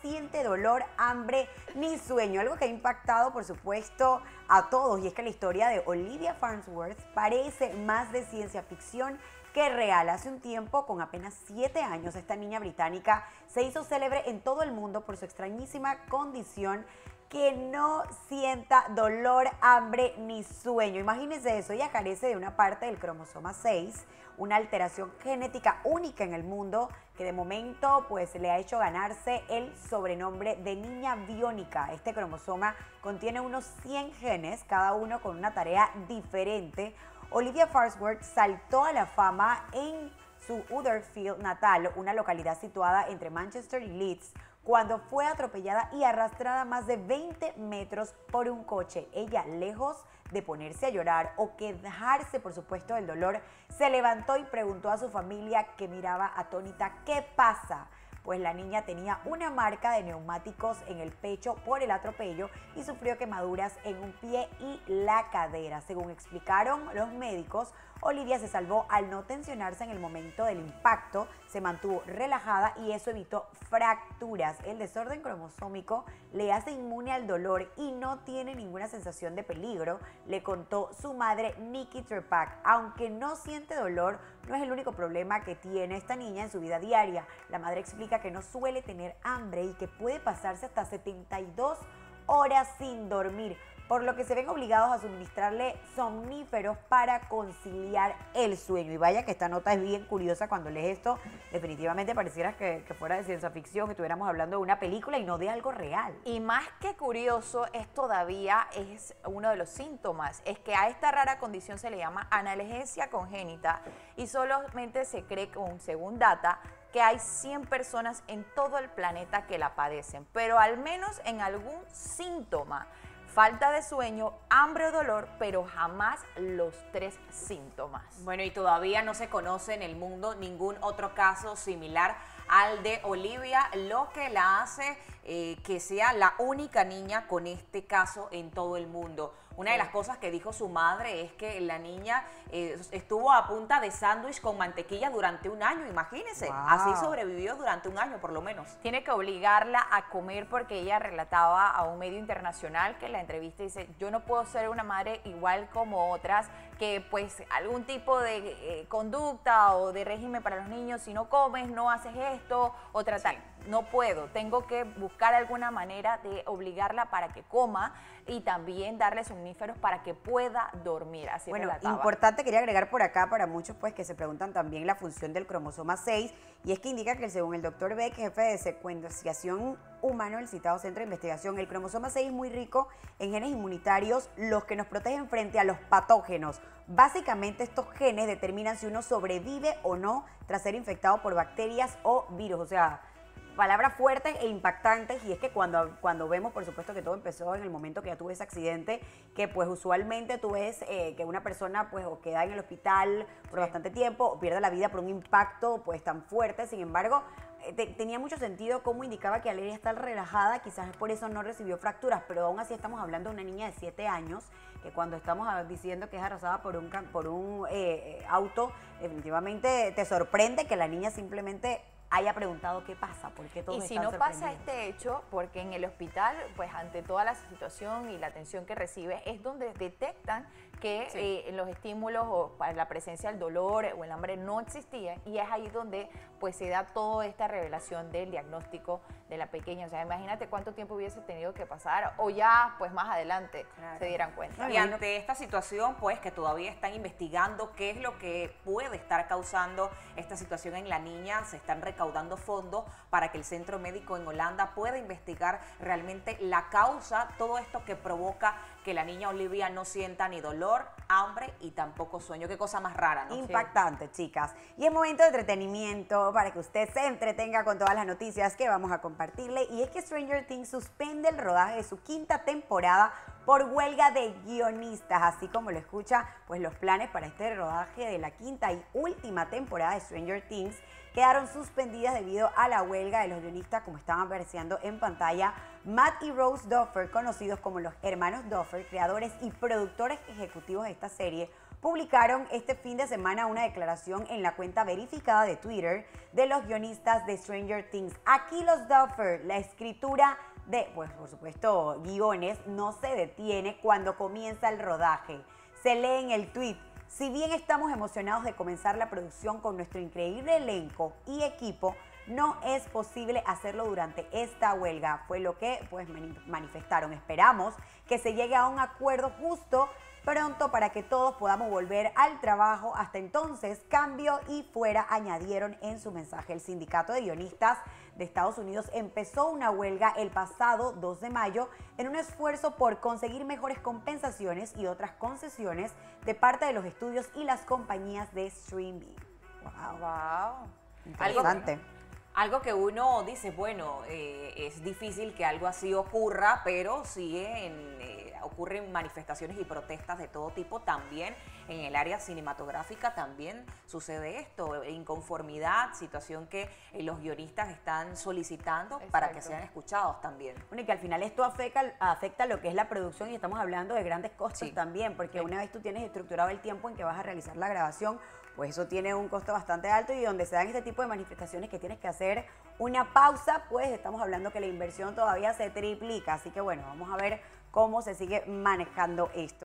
siente dolor, hambre ni sueño. Algo que ha impactado, por supuesto, a todos. Y es que la historia de Olivia Farnsworth parece más de ciencia ficción que real. Hace un tiempo, con apenas 7 años, esta niña británica se hizo célebre en todo el mundo por su extrañísima condición que no sienta dolor, hambre ni sueño. Imagínense eso, ella carece de una parte del cromosoma 6, una alteración genética única en el mundo que de momento pues le ha hecho ganarse el sobrenombre de niña biónica. Este cromosoma contiene unos 100 genes, cada uno con una tarea diferente. Olivia Farnsworth saltó a la fama en su Huddersfield natal, una localidad situada entre Manchester y Leeds, cuando fue atropellada y arrastrada más de 20 metros por un coche. Ella, lejos de ponerse a llorar o quejarse, por supuesto, del dolor, se levantó y preguntó a su familia, que miraba atónita: ¿qué pasa? Pues la niña tenía una marca de neumáticos en el pecho por el atropello y sufrió quemaduras en un pie y la cadera. Según explicaron los médicos, Olivia se salvó al no tensionarse en el momento del impacto, se mantuvo relajada y eso evitó fracturas. El desorden cromosómico le hace inmune al dolor y no tiene ninguna sensación de peligro, le contó su madre Nikki Trepak. Aunque no siente dolor, no es el único problema que tiene esta niña en su vida diaria. La madre explica que no suele tener hambre y que puede pasarse hasta 72 horas sin dormir, por lo que se ven obligados a suministrarle somníferos para conciliar el sueño. Y vaya que esta nota es bien curiosa. Cuando lees esto, definitivamente pareciera que fuera de ciencia ficción, que estuviéramos hablando de una película y no de algo real. Y más que curioso, es uno de los síntomas, es que a esta rara condición se le llama analgesia congénita y solamente se cree, según data, que hay 100 personas en todo el planeta que la padecen, pero al menos en algún síntoma. Falta de sueño, hambre o dolor, pero jamás los 3 síntomas. Bueno, y todavía no se conoce en el mundo ningún otro caso similar al de Olivia, lo que la hace que sea la única niña con este caso en todo el mundo. Una de las cosas que dijo su madre es que la niña estuvo a punta de sándwich con mantequilla durante un año, imagínense. Wow. Así sobrevivió durante un año por lo menos. Tiene que obligarla a comer porque ella relataba a un medio internacional que en la entrevista dice: yo no puedo ser una madre igual como otras, que pues algún tipo de conducta o de régimen para los niños, si no comes, no haces esto o tratar. Sí. No puedo, tengo que buscar alguna manera de obligarla para que coma y también darle somníferos para que pueda dormir. Así bueno, relataba. Importante, quería agregar por acá para muchos pues que se preguntan también la función del cromosoma 6, y es que indica que según el doctor Beck, jefe de secuenciación humano del citado centro de investigación, el cromosoma 6 es muy rico en genes inmunitarios, los que nos protegen frente a los patógenos. Básicamente estos genes determinan si uno sobrevive o no tras ser infectado por bacterias o virus. O sea, palabras fuertes e impactantes. Y es que cuando vemos, por supuesto, que todo empezó en el momento que ya tuve ese accidente, que pues usualmente tú ves que una persona pues o queda en el hospital por bastante tiempo o pierde la vida por un impacto pues tan fuerte. Sin embargo, tenía mucho sentido cómo indicaba que Aleria está relajada, quizás por eso no recibió fracturas, pero aún así estamos hablando de una niña de 7 años, que cuando estamos diciendo que es arrasada por un auto, definitivamente te sorprende que la niña simplemente haya preguntado qué pasa, por qué todos y si están no pasa sorprendidos. este hecho, porque en el hospital, pues ante toda la situación y la atención que recibe, es donde detectan que los estímulos o para la presencia del dolor o el hambre no existían, y es ahí donde pues se da toda esta revelación del diagnóstico de la pequeña. O sea, imagínate cuánto tiempo hubiese tenido que pasar, o ya pues más adelante se dieran cuenta. Y ante esta situación, pues que todavía están investigando qué es lo que puede estar causando esta situación en la niña, se están recaudando fondos para que el centro médico en Holanda pueda investigar realmente la causa, todo esto que provoca que la niña Olivia no sienta ni dolor, hambre y tampoco sueño. Qué cosa más rara, ¿no? Impactante, chicas. Y es momento de entretenimiento para que usted se entretenga con todas las noticias que vamos a compartirle. Y es que Stranger Things suspende el rodaje de su 5ª temporada por huelga de guionistas. Así como lo escucha, pues los planes para este rodaje de la 5ª y última temporada de Stranger Things quedaron suspendidas debido a la huelga de los guionistas, como estaban apareciendo en pantalla. Matt y Rose Duffer, conocidos como los hermanos Duffer, creadores y productores ejecutivos de esta serie, publicaron este fin de semana una declaración en la cuenta verificada de Twitter de los guionistas de Stranger Things. Aquí los Duffer, la escritura de, pues por supuesto, guiones, no se detiene cuando comienza el rodaje. Se lee en el tweet: si bien estamos emocionados de comenzar la producción con nuestro increíble elenco y equipo, no es posible hacerlo durante esta huelga. Fue lo que pues manifestaron. Esperamos que se llegue a un acuerdo justo pronto para que todos podamos volver al trabajo. Hasta entonces, cambio y fuera, añadieron en su mensaje. El sindicato de guionistas de Estados Unidos empezó una huelga el pasado 2 de mayo en un esfuerzo por conseguir mejores compensaciones y otras concesiones de parte de los estudios y las compañías de streaming. Wow. Wow. Interesante. Algo que uno dice, bueno, es difícil que algo así ocurra, pero sí ocurren manifestaciones y protestas de todo tipo. También en el área cinematográfica también sucede esto, inconformidad, situación que los guionistas están solicitando para que sean escuchados también. Bueno, y que al final esto afecta lo que es la producción, y estamos hablando de grandes costos Sí. también, porque una vez tú tienes estructurado el tiempo en que vas a realizar la grabación, pues eso tiene un costo bastante alto, y donde se dan este tipo de manifestaciones que tienes que hacer una pausa, pues estamos hablando que la inversión todavía se triplica. Así que bueno, vamos a ver cómo se sigue manejando esto.